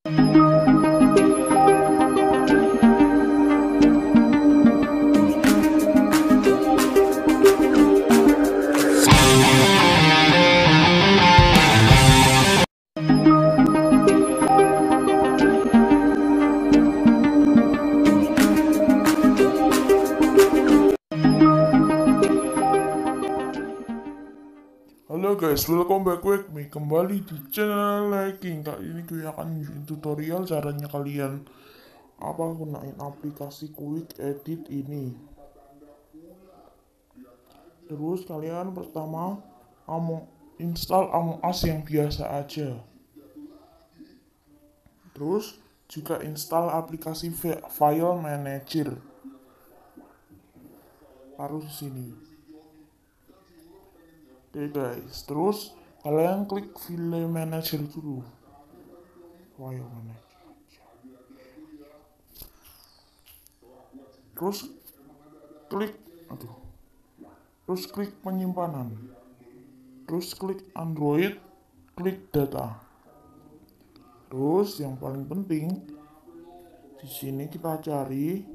Halo guys, welcome back with me kembali di channel Hacking. Kali ini gue akan bikin tutorial caranya kalian gunain aplikasi quick edit ini. Terus kalian pertama install Among Us yang biasa aja. Terus juga install aplikasi file manager. Harus di sini. Oke guys, terus kalian klik file manager dulu. File manager. Terus klik penyimpanan. Terus klik Android, klik data. Terus yang paling penting di sini kita cari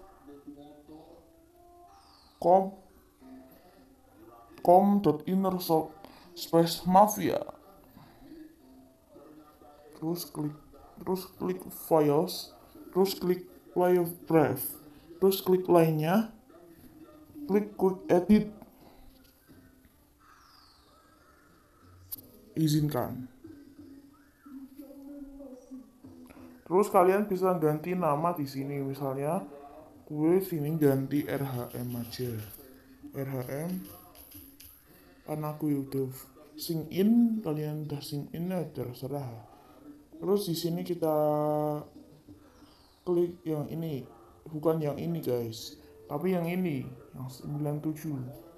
com.inner/mafia. Terus klik files, terus klik play brave, terus klik lainnya, klik quick edit, izinkan. Terus kalian bisa ganti nama di sini, misalnya gue sini ganti RHM aja. RHM karena aku udah sync in, kalian udah sync in ya terserah. Terus di sini kita klik yang ini, bukan yang ini guys, tapi yang ini, yang 97.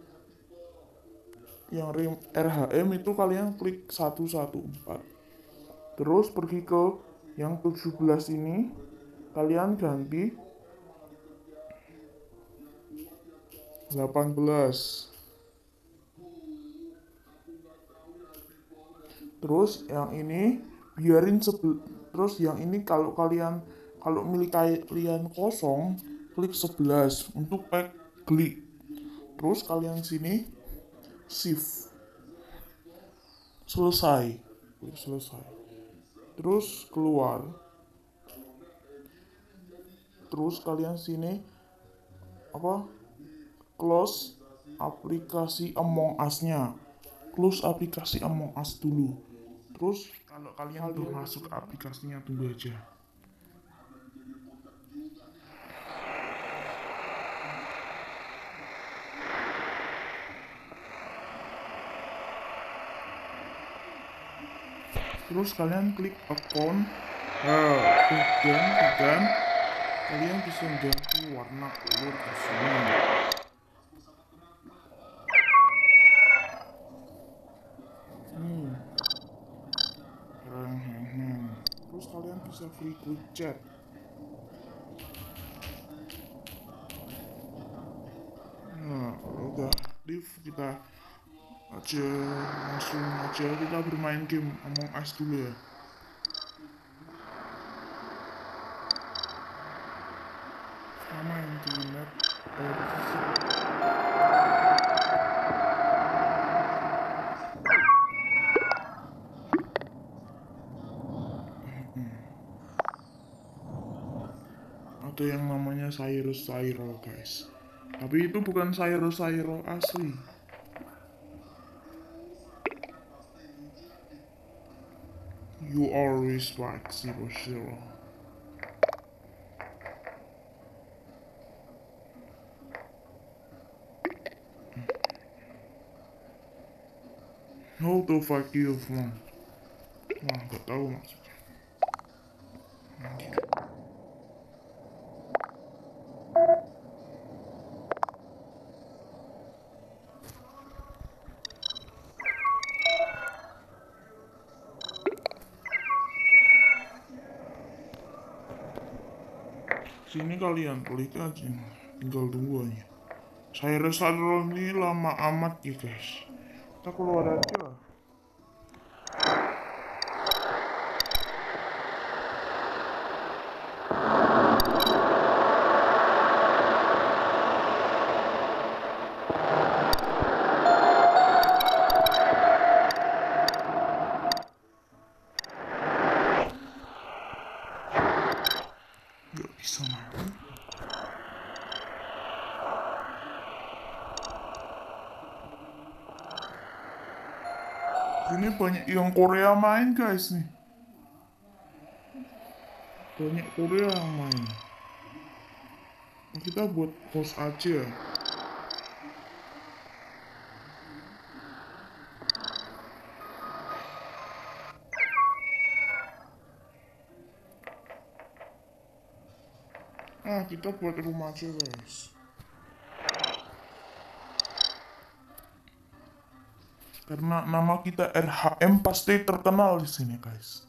Yang RHM itu kalian klik 114. Terus pergi ke yang 17 ini, kalian ganti 18. Terus yang ini biarin terus yang ini kalau milik kalian kosong, klik 11 untuk pack klik. Terus kalian sini shift selesai. Terus keluar. Terus kalian sini close aplikasi Among Us-nya. Close aplikasi Among Us dulu. Terus kalau kalian udah masuk aplikasinya, tunggu aja. Terus kalian klik account, dan kalian bisa ganti warna color di sini. Terus kalian bisa free quick chat. Nah, udah live kita langsung aja kita bermain game Among Us dulu ya. Sama internet ada yang namanya Cyrus guys, tapi itu bukan Cyrus asli. You always like 00. How to fuck you from? Wah, gak tahu maksudnya. Sini kalian klik aja, tinggal tunggu aja. Saya rasa ini lama amat ya guys. Kita keluar aja. bisa mati. Ini banyak yang Korea main guys nih. Banyak Korea yang main. Kita buat host aja. Kita buat rumah aja guys. Karena nama kita RHM pasti terkenal di sini guys.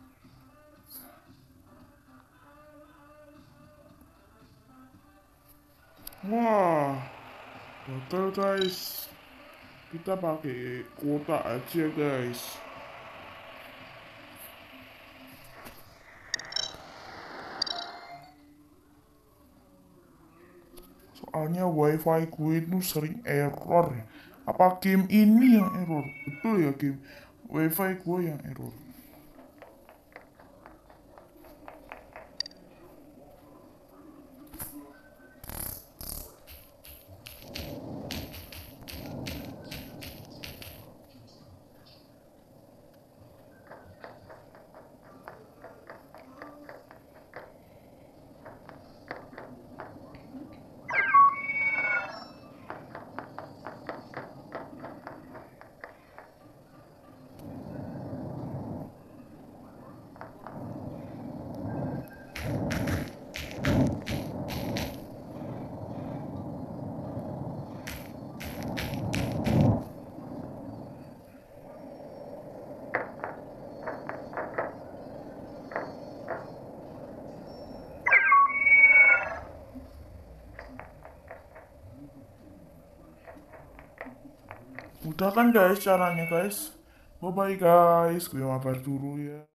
Wah, gagal guys. Kita pakai kuota aja guys. Soalnya wifi gue itu sering error. Apa game ini yang error? Betul ya game wifi gue yang error. Udah kan guys caranya guys. Bye bye guys. Gue mabar dulu ya.